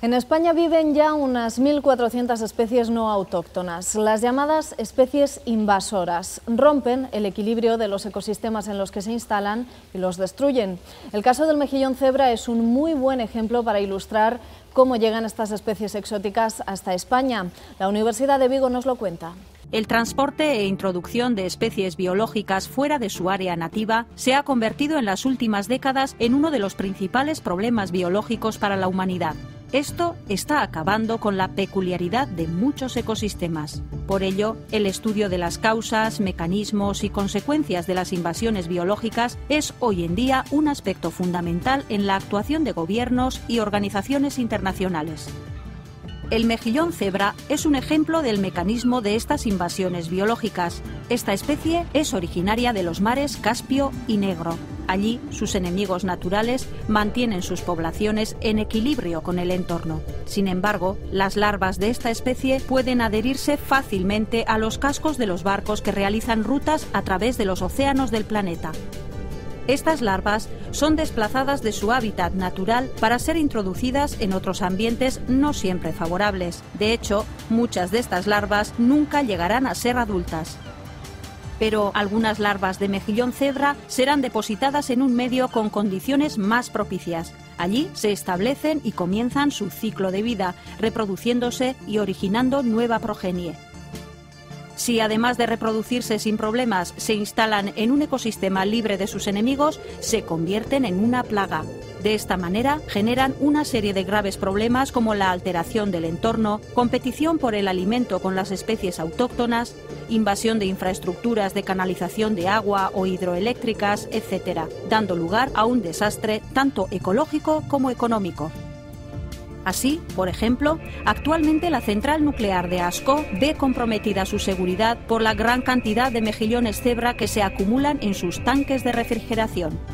En España viven ya unas 1.400 especies no autóctonas, las llamadas especies invasoras. Rompen el equilibrio de los ecosistemas en los que se instalan y los destruyen. El caso del mejillón cebra es un muy buen ejemplo para ilustrar cómo llegan estas especies exóticas hasta España. La Universidad de Vigo nos lo cuenta. El transporte e introducción de especies biológicas fuera de su área nativa se ha convertido en las últimas décadas en uno de los principales problemas biológicos para la humanidad. Esto está acabando con la peculiaridad de muchos ecosistemas. Por ello, el estudio de las causas, mecanismos y consecuencias de las invasiones biológicas es hoy en día un aspecto fundamental en la actuación de gobiernos y organizaciones internacionales. El mejillón cebra es un ejemplo del mecanismo de estas invasiones biológicas. Esta especie es originaria de los mares Caspio y Negro. Allí, sus enemigos naturales mantienen sus poblaciones en equilibrio con el entorno. Sin embargo, las larvas de esta especie pueden adherirse fácilmente a los cascos de los barcos que realizan rutas a través de los océanos del planeta. Estas larvas son desplazadas de su hábitat natural para ser introducidas en otros ambientes no siempre favorables. De hecho, muchas de estas larvas nunca llegarán a ser adultas. Pero algunas larvas de mejillón cebra serán depositadas en un medio con condiciones más propicias. Allí se establecen y comienzan su ciclo de vida, reproduciéndose y originando nueva progenie. Si además de reproducirse sin problemas se instalan en un ecosistema libre de sus enemigos, se convierten en una plaga. De esta manera generan una serie de graves problemas como la alteración del entorno, competición por el alimento con las especies autóctonas, invasión de infraestructuras de canalización de agua o hidroeléctricas, etc., dando lugar a un desastre tanto ecológico como económico. Así, por ejemplo, actualmente la central nuclear de Ascó ve comprometida su seguridad por la gran cantidad de mejillones cebra que se acumulan en sus tanques de refrigeración.